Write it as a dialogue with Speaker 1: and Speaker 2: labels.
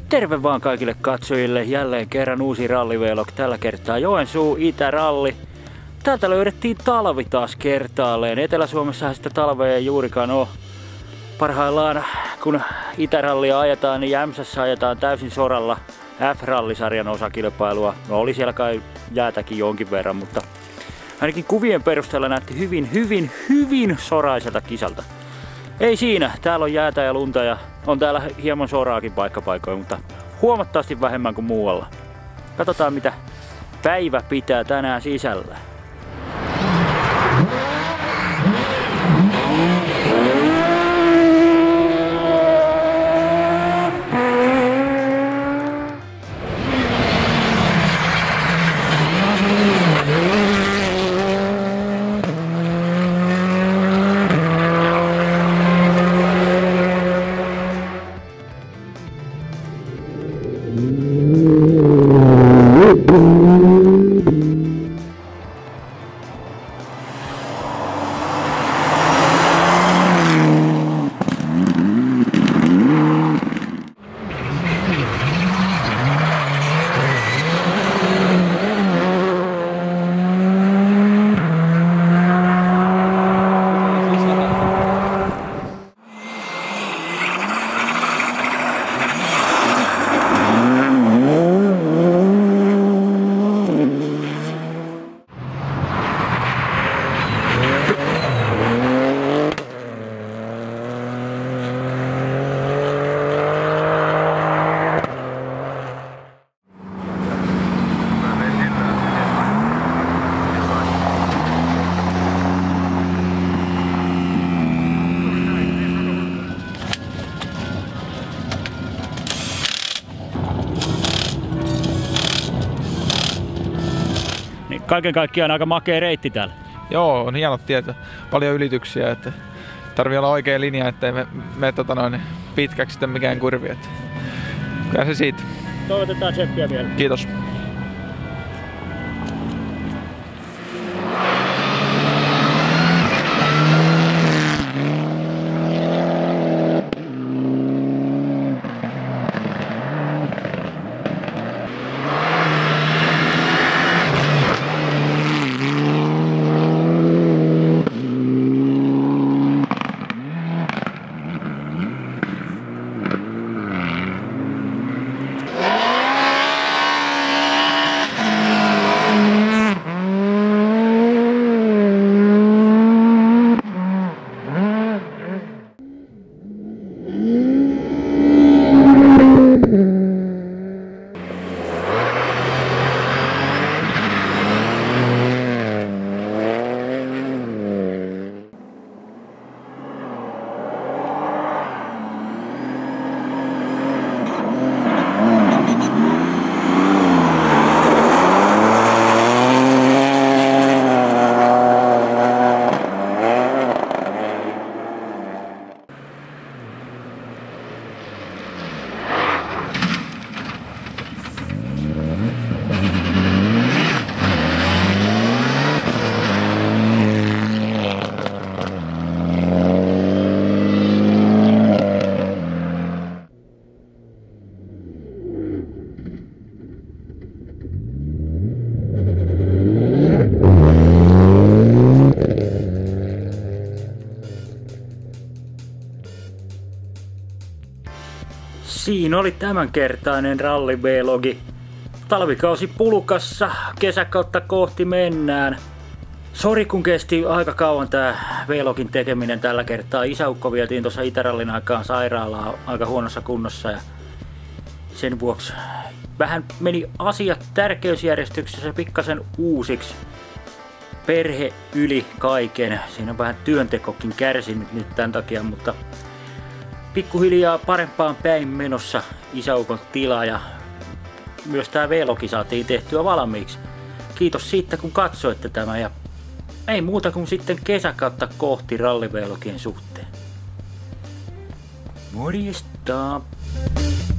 Speaker 1: Terve vaan kaikille katsojille, jälleen kerran uusi rallivlog, tällä kertaa Joensuu Itäralli. Täältä löydettiin talvi taas kertaalleen. Etelä-Suomessahan sitä talvea ei juurikaan ole. Parhaillaan kun Itärallia ajetaan, niin Jämsässä ajetaan täysin soralla F-rallisarjan osakilpailua. No oli siellä kai jäätäkin jonkin verran, mutta ainakin kuvien perusteella näytti hyvin soraiselta kisalta. Ei siinä, täällä on jäätä ja lunta ja on täällä hieman soraakin paikkapaikoin, mutta huomattavasti vähemmän kuin muualla. Katsotaan mitä päivä pitää tänään sisällä. Kaiken kaikkiaan aika makea reitti täällä.
Speaker 2: Joo, on hienot tiet, paljon ylityksiä, että tarvii olla oikea linja, ettei me pitkäksi sitten mikään kurvi. Että kyllä se siitä.
Speaker 1: Toivotetaan tsemppiä vielä.
Speaker 2: Kiitos.
Speaker 1: Siinä oli tämänkertainen ralli-vlogi. Talvikausi pulkassa, kesäkautta kohti mennään. Sori kun kesti aika kauan tää vlogin tekeminen tällä kertaa. Isäukko vietiin tuossa Itärallin aikaan sairaalaa aika huonossa kunnossa ja sen vuoksi vähän meni asiat tärkeysjärjestyksessä pikkasen uusiksi. Perhe yli kaiken. Siinä on vähän työntekokin kärsinyt nyt tämän takia, mutta pikkuhiljaa parempaan päin menossa isäukon tila ja myös tää vlogi saatiin tehtyä valmiiksi. Kiitos siitä kun katsoitte tämä ja ei muuta kuin sitten kesäkautta kohti rallivlogien suhteen. Morjesta!